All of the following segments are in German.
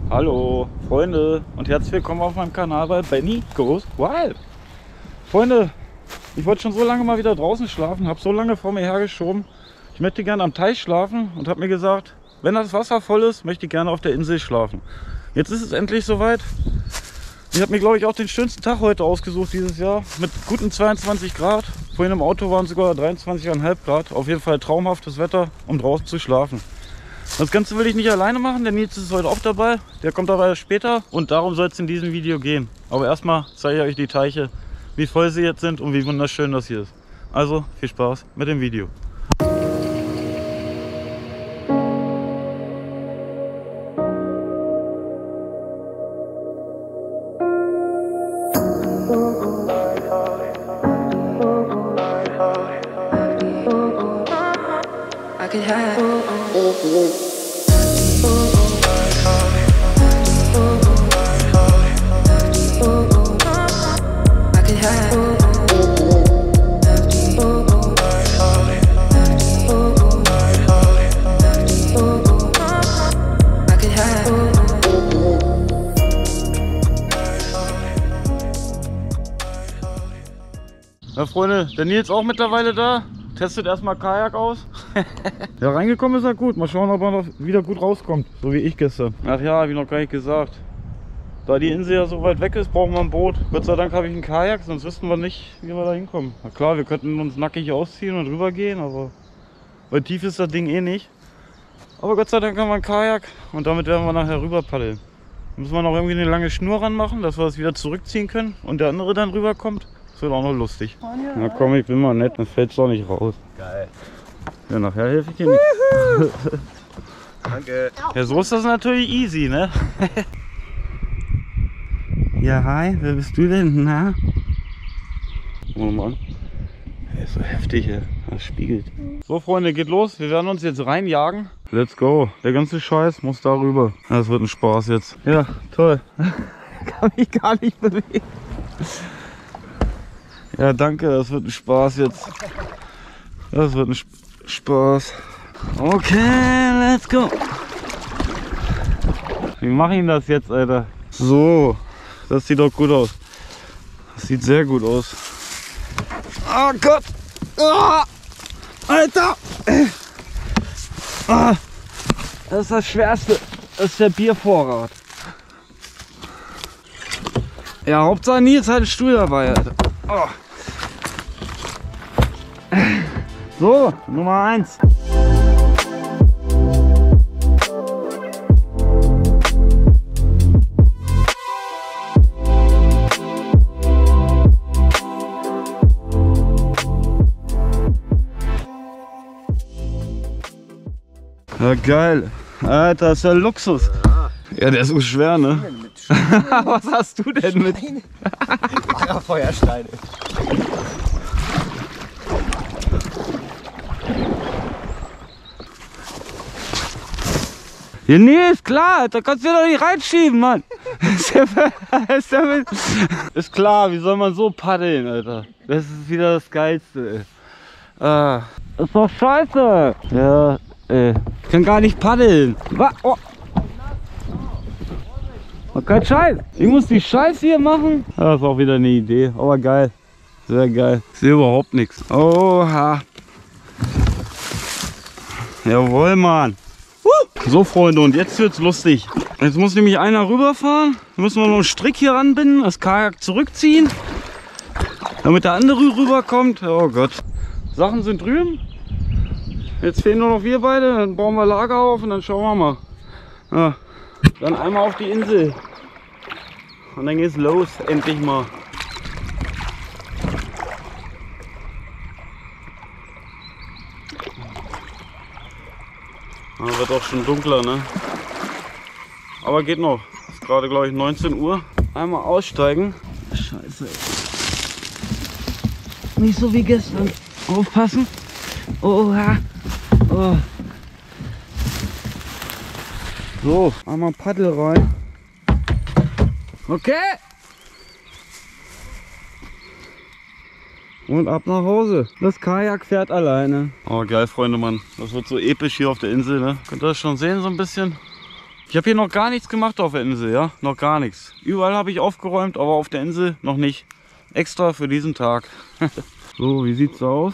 Hallo Freunde und herzlich willkommen auf meinem Kanal bei Benny Goes Wild. Freunde, ich wollte schon so lange mal wieder draußen schlafen, habe so lange vor mir hergeschoben. Ich möchte gerne am Teich schlafen und habe mir gesagt, wenn das Wasser voll ist, möchte ich gerne auf der Insel schlafen. Jetzt ist es endlich soweit. Ich habe mir, glaube ich, auch den schönsten Tag heute ausgesucht dieses Jahr mit guten 22 Grad. Vorhin im Auto waren sogar 23,5 Grad. Auf jeden Fall traumhaftes Wetter, um draußen zu schlafen. Das Ganze will ich nicht alleine machen, der Nils ist heute auch dabei. Der kommt aber später und darum soll es in diesem Video gehen. Aber erstmal zeige ich euch die Teiche, wie voll sie jetzt sind und wie wunderschön das hier ist. Also viel Spaß mit dem Video. I could have Na Freunde, der Nils auch mittlerweile da. Testet erstmal Kajak aus. Ja, reingekommen ist er gut. Mal schauen, ob er noch wieder gut rauskommt. So wie ich gestern. Ach ja, habe ich noch gar nicht gesagt. Da die Insel ja so weit weg ist, brauchen wir ein Boot. Gott sei Dank habe ich einen Kajak, sonst wüssten wir nicht, wie wir da hinkommen. Na klar, wir könnten uns nackig ausziehen und rüber gehen, aber weil tief ist das Ding eh nicht. Aber Gott sei Dank haben wir einen Kajak und damit werden wir nachher rüber paddeln. Müssen wir noch irgendwie eine lange Schnur ranmachen, dass wir das wieder zurückziehen können und der andere dann rüberkommt. Das wird auch noch lustig. Na komm, ich bin mal nett, dann fällt es doch nicht raus. Geil. Ja, nachher helfe ich dir nicht. Danke. Ja, so ist das natürlich easy, ne? Ja, hi, wer bist du denn? Na? Oh Mann. Der ist so heftig, ey. Das spiegelt. So, Freunde, geht los. Wir werden uns jetzt reinjagen. Let's go. Der ganze Scheiß muss darüber. Das wird ein Spaß jetzt. Ja, toll. Kann mich gar nicht bewegen. Ja, danke, das wird ein Spaß jetzt. Das wird ein Spaß. Okay, let's go. Wie mache ich das jetzt, Alter? So, das sieht doch gut aus. Das sieht sehr gut aus. Oh Gott! Oh, Alter! Oh, das ist das Schwerste. Das ist der Biervorrat. Ja, Hauptsache Nils hat einen Stuhl dabei, Alter. Oh. So, Nummer 1. Ja, geil. Alter, das ist ja Luxus. Ja, der ist so schwer, ne? Was hast du denn mit? Feuersteine. Ja, nee, ist klar, da kannst du doch nicht reinschieben, Mann. Ist klar, wie soll man so paddeln, Alter? Das ist wieder das Geilste, ey. Ah, ist doch scheiße. Ja, ey. Ich kann gar nicht paddeln. Oh. Kein Scheiß. Ich muss die Scheiße hier machen. Das ist auch wieder eine Idee, aber geil. Sehr geil. Ich sehe überhaupt nichts. Oha. Jawohl, Mann. So, Freunde, und jetzt wird's lustig. Jetzt muss nämlich einer rüberfahren. Dann müssen wir noch einen Strick hier anbinden, das Kajak zurückziehen, damit der andere rüberkommt. Oh Gott. Sachen sind drüben. Jetzt fehlen nur noch wir beide. Dann bauen wir Lager auf und dann schauen wir mal. Ja. Dann einmal auf die Insel. Und dann geht's los, endlich mal. Ja, wird auch schon dunkler, ne? Aber geht noch. Ist gerade, glaube ich, 19 Uhr. Einmal aussteigen. Scheiße, ey. Nicht so wie gestern. Aufpassen. Oha. Oh. So, einmal Paddel rein. Okay. Und ab nach Hause. Das Kajak fährt alleine. Oh geil, Freunde, Mann. Das wird so episch hier auf der Insel, ne? Könnt ihr das schon sehen so ein bisschen? Ich habe hier noch gar nichts gemacht auf der Insel, ja? Noch gar nichts. Überall habe ich aufgeräumt, aber auf der Insel noch nicht. Extra für diesen Tag. So, wie sieht's aus?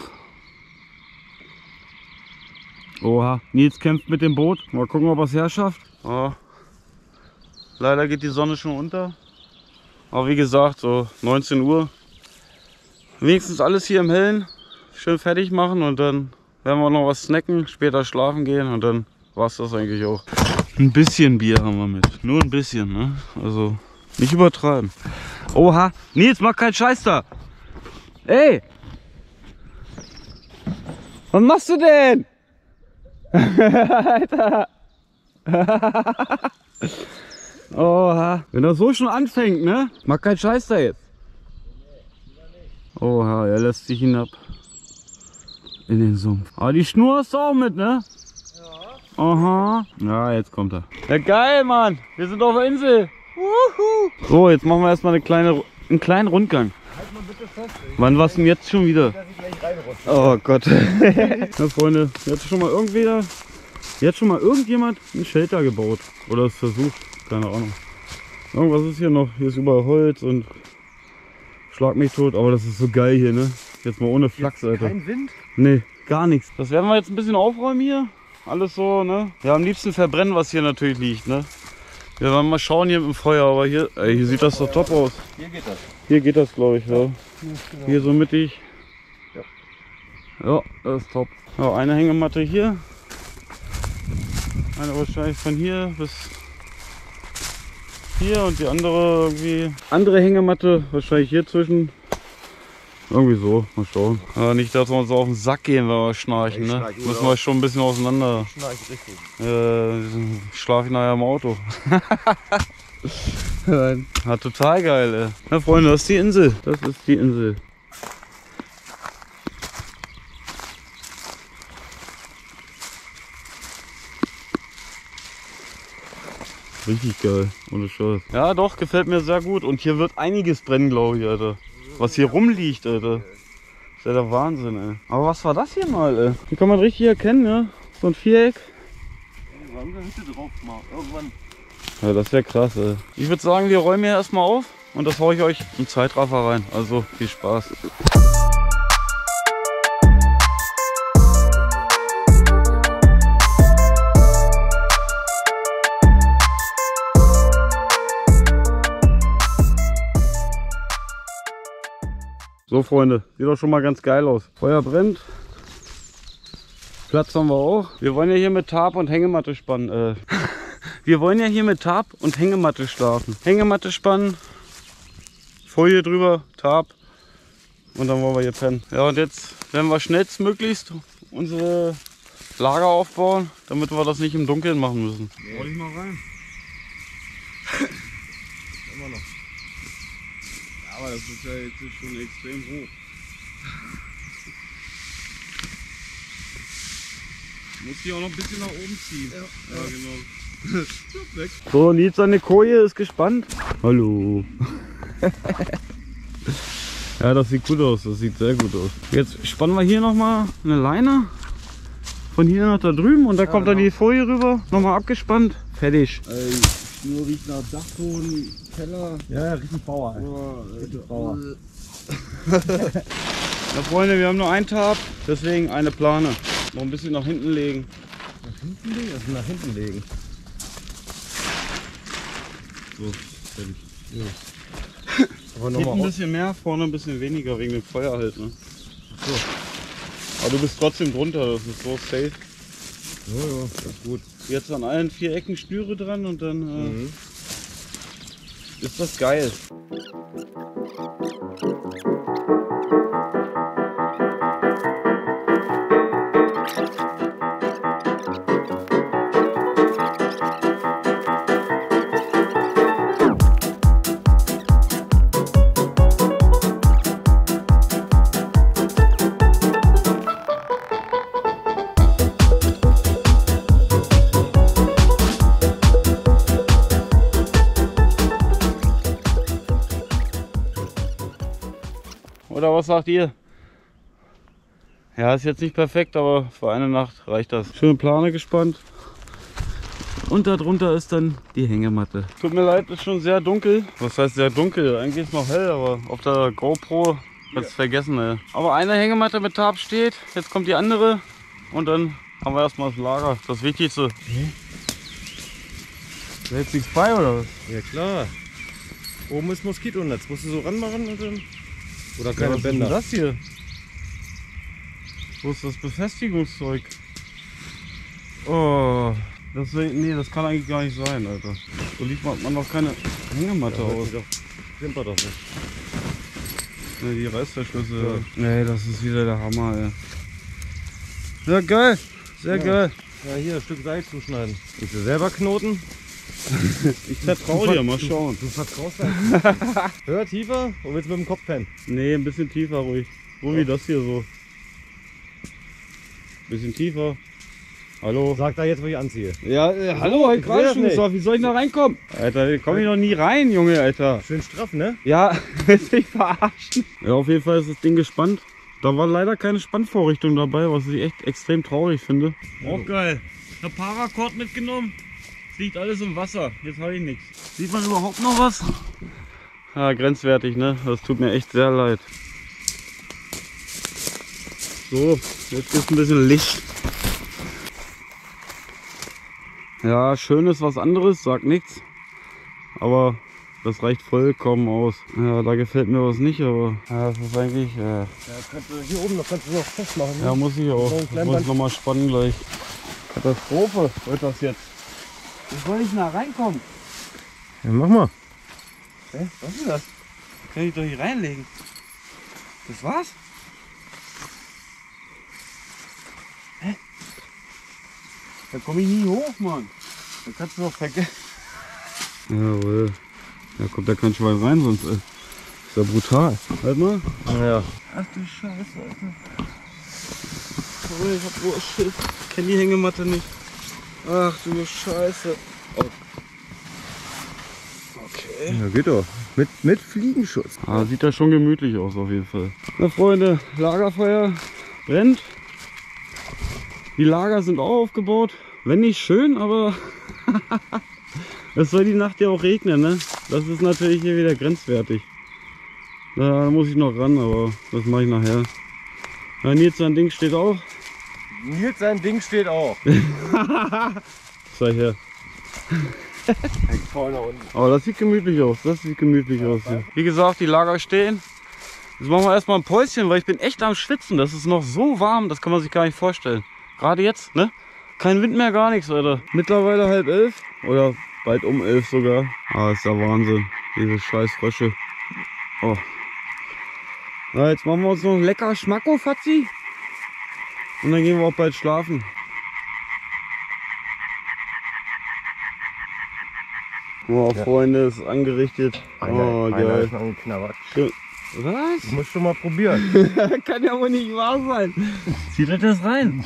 Oha, Nils kämpft mit dem Boot. Mal gucken, ob er es herschafft. Oh. Leider geht die Sonne schon unter. Aber wie gesagt, so 19 Uhr. Wenigstens alles hier im Hellen. Schön fertig machen und dann werden wir noch was snacken, später schlafen gehen und dann war es das eigentlich auch. Ein bisschen Bier haben wir mit. Nur ein bisschen, ne? Also nicht übertreiben. Oha, Nils, mach keinen Scheiß da. Ey! Was machst du denn? Alter! Oha, wenn das so schon anfängt, ne? Mach keinen Scheiß da jetzt. Oha, er lässt sich hinab. In den Sumpf. Aber die Schnur hast du auch mit, ne? Ja. Aha. Ja, jetzt kommt er. Ja, geil, Mann. Wir sind auf der Insel. Wuhu. So, jetzt machen wir erstmal einen kleinen Rundgang. Halt mal bitte fest, ey. Wann warst du denn jetzt schon wieder? Dass ich gleich reinrutsche. Oh Gott. Ja, Freunde, jetzt schon mal irgendjemand ein Shelter gebaut. Oder es versucht. Keine Ahnung. Irgendwas ist hier noch. Hier ist überall Holz und schlag mich tot. Aber das ist so geil hier, ne? Jetzt mal ohne Flachs, Alter. Kein Wind? Nee, gar nichts. Das werden wir jetzt ein bisschen aufräumen hier. Alles so, ne? Ja, am liebsten verbrennen, was hier natürlich liegt, ne? Wir werden mal schauen hier mit dem Feuer, aber hier, ey, hier sieht das doch top aus. Hier geht das. Hier geht das, glaube ich, ja. Genau. Hier so mittig. Ja. Ja, das ist top. Ja, eine Hängematte hier. Eine wahrscheinlich von hier bis hier und die andere irgendwie. Andere Hängematte wahrscheinlich hier zwischen. Irgendwie so, mal schauen. Aber nicht, dass wir uns auf den Sack gehen, wenn wir schnarchen, ne? Müssen wir schon ein bisschen auseinander. Schnarch richtig. Schlaf ich nachher im Auto. Ja, total geil, ey. Ja, Freunde, das ist die Insel. Das ist die Insel. Richtig geil, ohne Scheiß. Ja, doch, gefällt mir sehr gut. Und hier wird einiges brennen, glaube ich, Alter. Was hier rumliegt, Alter. Das ist ja der Wahnsinn, ey. Aber was war das hier mal, ey? Hier kann man richtig erkennen, ja? So ein Viereck. Ja, das wäre krass, ey. Ich würde sagen, wir räumen hier erstmal auf und das haue ich euch im Zeitraffer rein. Also viel Spaß. So, Freunde, sieht doch schon mal ganz geil aus. Feuer brennt. Platz haben wir auch. Wir wollen ja hier mit Tarp und Hängematte spannen. Wir wollen ja hier mit Tarp und Hängematte schlafen. Hängematte spannen, Folie drüber, Tarp und dann wollen wir hier pennen. Ja, und jetzt werden wir schnellstmöglichst unsere Lager aufbauen, damit wir das nicht im Dunkeln machen müssen. Nee. Hol ich mal rein. Immer noch. Ja, aber das ist ja jetzt schon extrem hoch. Muss die auch noch ein bisschen nach oben ziehen. Ja, ja genau. Weg. So, Nils, seine Koje ist gespannt. Hallo. Ja, das sieht gut aus. Das sieht sehr gut aus. Jetzt spannen wir hier nochmal eine Leine. Von hier nach da drüben und da kommt dann die Folie rüber. Nochmal abgespannt. Fertig. Nur riecht nach Dachboden, Keller. Ja, richtig Bauer. Richtig Bauer. Ja, Freunde, wir haben nur ein Tarp, deswegen eine Plane. Noch ein bisschen nach hinten legen. Nach hinten legen? Also nach hinten legen. So, fertig. Ja. Aber noch Hinten ein mal bisschen mehr, vorne ein bisschen weniger wegen dem Feuer halt. Ne? so. Aber du bist trotzdem drunter, das ist so safe. Ja, das ist gut. Jetzt an allen 4 Ecken Schnüre dran und dann ist das geil. Oder was sagt ihr? Ja, ist jetzt nicht perfekt, aber für eine Nacht reicht das. Schöne Plane gespannt. Und darunter ist dann die Hängematte. Tut mir leid, ist schon sehr dunkel. Was heißt sehr dunkel? Eigentlich ist noch hell, aber auf der GoPro hat es vergessen. Ey. Aber eine Hängematte mit Tarp steht, jetzt kommt die andere und dann haben wir erstmal das Lager. Das Wichtigste. Da hält sich's bei oder was? Ja klar. Oben ist Moskitonetz. Musst du so ranmachen und dann. Oder keine was Bänder. ist denn das hier? Wo ist das Befestigungszeug? Oh, nee, das kann eigentlich gar nicht sein, Alter. So liefert man doch keine Hängematte aus. Klimpert doch nicht. Ne, die Reißverschlüsse. Ja. Nee, das ist wieder der Hammer, ey. Sehr geil, sehr geil. Ja, hier ein Stück Seil zuschneiden. Willst du selber knoten? Ich vertraue dir, mal schauen. Du vertraust halt. Hör tiefer oder willst du mit dem Kopf pennen? Nee, ein bisschen tiefer ruhig. So wie das hier so. Bisschen tiefer. Hallo? Sag da jetzt, wo ich anziehe. Ja, hallo, halt gerade schon gesagt. Wie soll ich da reinkommen? Alter, da komme ich noch nie rein, Junge, Alter. Schön straff, ne? Ja, willst du mich verarschen? Ja, auf jeden Fall ist das Ding gespannt. Da war leider keine Spannvorrichtung dabei, was ich echt extrem traurig finde. Auch geil. Ich habe Paracord mitgenommen. Es liegt alles im Wasser. Jetzt habe ich nichts. Sieht man überhaupt noch was? Ja, grenzwertig, ne? Das tut mir echt sehr leid. So, jetzt ist ein bisschen Licht. Ja, schön ist was anderes, sagt nichts. Aber das reicht vollkommen aus. Ja, da gefällt mir was nicht, aber ja, das ist eigentlich. Ja, hier oben, das kannst du noch festmachen. Ne? Ja, muss ich auch. Ich muss nochmal spannen gleich. Katastrophe wird das jetzt. Wie soll ich denn da reinkommen? Ja, mach mal. Hä? Was ist das? Kann ich doch hier reinlegen. Das war's? Hä? Da komme ich nie hoch, Mann. Da kannst du doch vergessen. Jawohl. Da kommt da kein Schwein rein, sonst ist ja brutal. Halt mal. Ja. Ach du Scheiße, Alter. Oh, ich hab so Schiss. Ich kenn die Hängematte nicht. Ach du Scheiße. Oh. Okay. Ja, geht doch. Mit Fliegenschutz. Ah, sieht da schon gemütlich aus auf jeden Fall. Na Freunde, Lagerfeuer brennt. Die Lager sind auch aufgebaut. Wenn nicht schön, aber es soll die Nacht ja auch regnen, ne? Das ist natürlich hier wieder grenzwertig. Da muss ich noch ran, aber das mache ich nachher. Ja, Nils, sein Ding steht auch. Nils, sein Ding steht auch. Zeig her. Hängt voll nach unten. Aber das sieht gemütlich aus. Das sieht gemütlich aus hier. Wie gesagt, die Lager stehen. Jetzt machen wir erstmal ein Päuschen, weil ich bin echt am Schwitzen. Das ist noch so warm, das kann man sich gar nicht vorstellen. Gerade jetzt, ne? Kein Wind mehr, gar nichts, Alter. Mittlerweile 10:30 oder bald um 11 sogar. Ah, ist der Wahnsinn. Diese scheiß Frösche. Oh. Na, jetzt machen wir uns noch lecker Schmacko, Fatzi. Und dann gehen wir auch bald schlafen. Oh, Freunde, ist angerichtet. Oh, geil. Ist angeknabbert. Was? Das musst du mal probieren. Kann ja wohl nicht wahr sein. Zieht euch das rein.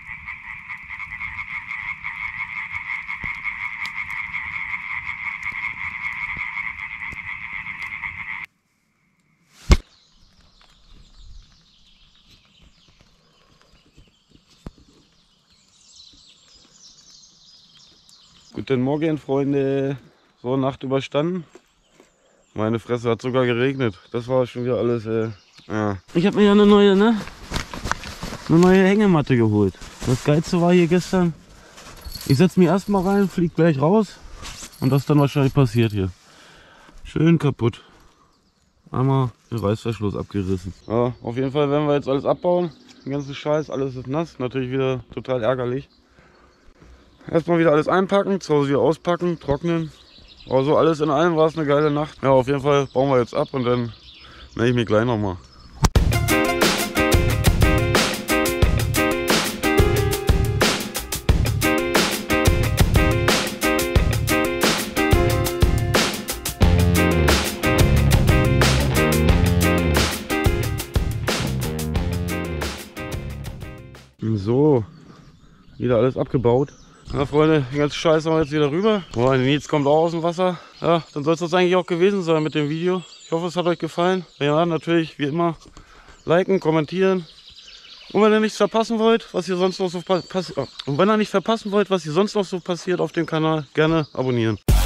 Guten Morgen, Freunde. So, Nacht überstanden. Meine Fresse, hat sogar geregnet. Das war schon wieder alles. Ja. Ich habe mir ja eine neue Hängematte geholt. Das Geilste war hier gestern. Ich setze mich erstmal rein, fliege gleich raus. Und das ist dann wahrscheinlich passiert hier. Schön kaputt. Einmal den Reißverschluss abgerissen. Ja, auf jeden Fall werden wir jetzt alles abbauen. Den ganzen Scheiß, alles ist nass. Natürlich wieder total ärgerlich. Erstmal wieder alles einpacken, zu Hause wieder auspacken, trocknen. Aber so alles in allem war es eine geile Nacht. Ja, auf jeden Fall bauen wir jetzt ab und dann melde ich mich gleich nochmal. So, wieder alles abgebaut. Na Freunde, den ganzen Scheiß haben wir jetzt wieder rüber. Oh, der Nils kommt auch aus dem Wasser. Ja, dann soll es das eigentlich auch gewesen sein mit dem Video. Ich hoffe, es hat euch gefallen. Wenn ja, natürlich wie immer liken, kommentieren. Und wenn ihr nichts verpassen wollt, was hier sonst noch so passiert auf dem Kanal, gerne abonnieren.